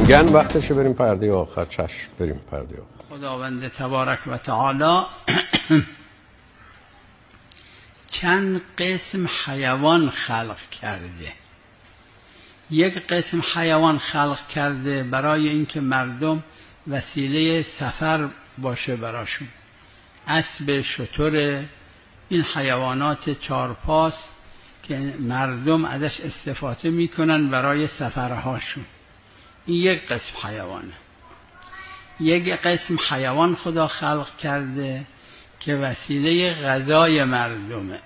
میگن وقتشه بریم پرده آخر. چشم بریم پرده آخر. خداوند تبارک و تعالی چند قسم حیوان خلق کرده. یک قسم حیوان خلق کرده برای اینکه مردم وسیله سفر باشه براشون. اسب، شتر، این حیوانات چارپاست که مردم ازش استفاده میکنن برای سفرهاشون. این یک قسم حیوانه. یک قسم حیوان خدا خلق کرده که وسیله غذای مردمه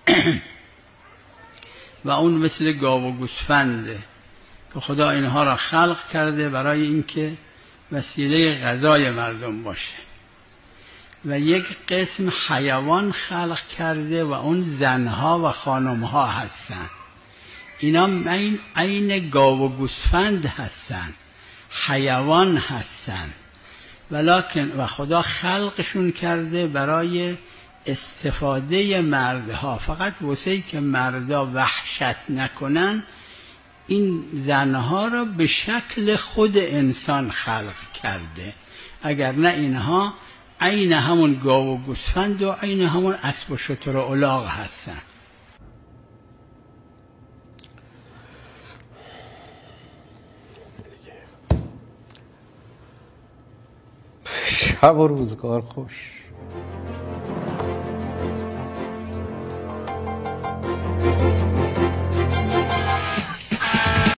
و اون مثل گاو و گوسفنده که خدا اینها را خلق کرده برای اینکه وسیله غذای مردم باشه. و یک قسم حیوان خلق کرده و اون زنها و خانمها هستن. اینا عین گاو و گوسفند هستن، حیوان هستن، ولکن و خدا خلقشون کرده برای استفاده مردها، فقط واسه که مردا وحشت نکنن این زنها را به شکل خود انسان خلق کرده. اگر نه اینها عین همون گاو و گوسفند و عین همون اسب و شتر و الاغ هستن. شب و روزگار خوش.